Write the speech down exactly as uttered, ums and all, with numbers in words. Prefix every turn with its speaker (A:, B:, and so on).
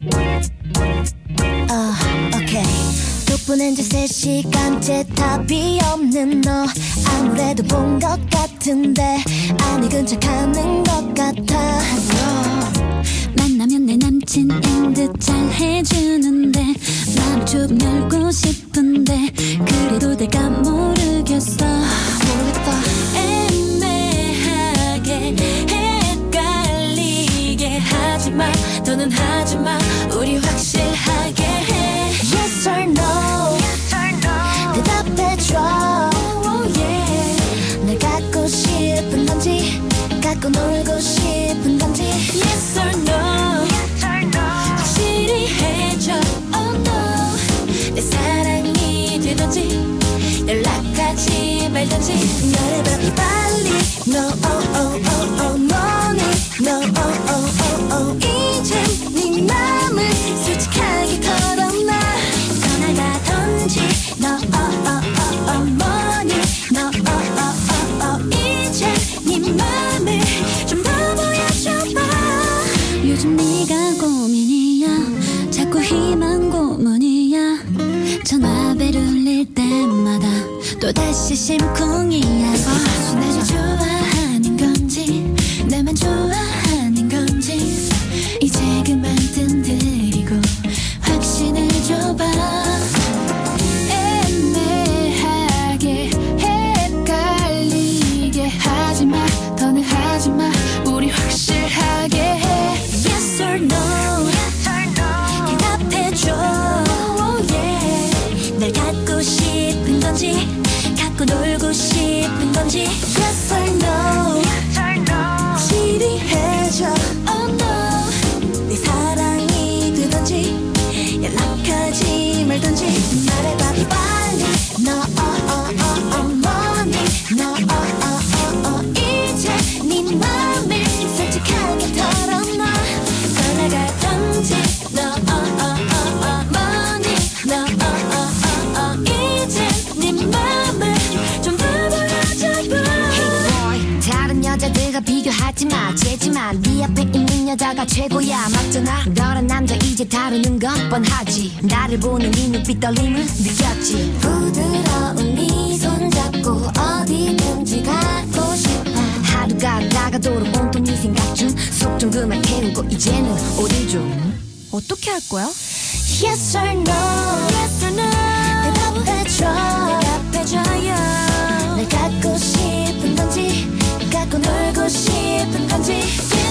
A: uh, 오케이 덕분엔 세 시간째 답이 없는 너 아무래도 본 것 같은데 아니 척하는 것 같아
B: 만나면 내 남친인 듯 잘해주는데 마음을 조금 열고 싶은데 그래도 될까 모르겠어
A: 모르겠다
B: 애매하게 헷갈리게 하지마 더는 하지마 우리 확실하게 해
A: Yes or no,
B: yes or no.
A: 대답해줘
B: oh, yeah.
A: 날 갖고 싶은 건지 갖고 놀고 싶은 건지
B: Yes or no, yes or no. 확실히 해줘 oh no 내 사랑이 되던지 연락하지 말던지
A: 말해봐 빨리 No oh oh oh oh 뭐니 No oh oh oh oh 이제 네 맘을 솔직하게 털어놔
B: 떠나가던지
A: No oh oh oh oh 뭐니 No oh oh oh oh
B: 이제 네 맘을 좀 더 보여줘봐 요즘 네가 고민이야 자꾸 희망 고문이야 전화벨 울릴 때마다 또다시 심쿵이야 어, 나를 좋아하는 건지 나만 좋아하는 건지 이제 그만 뜸들이고 확신을 줘봐 애매하게 헷갈리게 하지마 더는 하지마 우리 확실하게 해 Yes or no, yes or no. 대답해줘 oh, yeah. 날 갖고 싶은 건지 갖고 놀고 싶은 건지
A: Yes or no,
B: yes or no.
A: 확실히 해줘
B: Oh no
A: 네 사랑이 되던지 연락하지 말던지 말해봐 빨리 No oh oh oh oh 뭐니 No oh oh oh oh 이제 네 맘을 솔직하게 털어놔
B: 떠나가던지 No oh oh oh oh 뭐니 No oh oh oh oh 이제 네 맘을 좀 더 보여줘봐
A: Hey boy 다른 여자들과 비교하지마 재지만 네 앞에 있는 여자가 최고야 맞잖아 너란 남자 이제 다루는 건 뻔하지 나를 보는 네 눈빛 떨림을 느꼈지 부드러운 네 손잡고 어디든지 가고 싶어 하루가 다가도록 온통 네 생각 중 속 좀 그만 태우고 이제는 어딜 좀 어떻게 할 거야? Yes or no,
B: Yes or no
A: 대답해줘
B: 대답해줘요
A: 날 갖고 싶은 건지 갖고 놀고 싶은 건지